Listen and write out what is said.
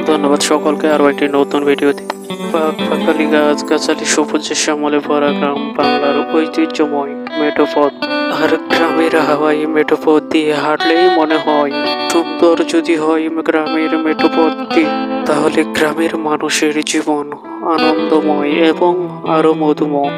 ধন্যবাদ সকলকে আরও একটি নতুন ভিডিওতে। পাখালি গাছগাছালি সবুজে শ্যামলে ভরা গ্রাম বাংলার ঐতিহ্যময় মেঠোপথ। আর গ্রামের হাওয়াই মেঠোপথ দিয়ে হাঁটলেই মনে হয় সুন্দর। যদি হয় গ্রামের মেঠোপথটি, তাহলে গ্রামের মানুষের জীবন আনন্দময় এবং আরো মধুময়।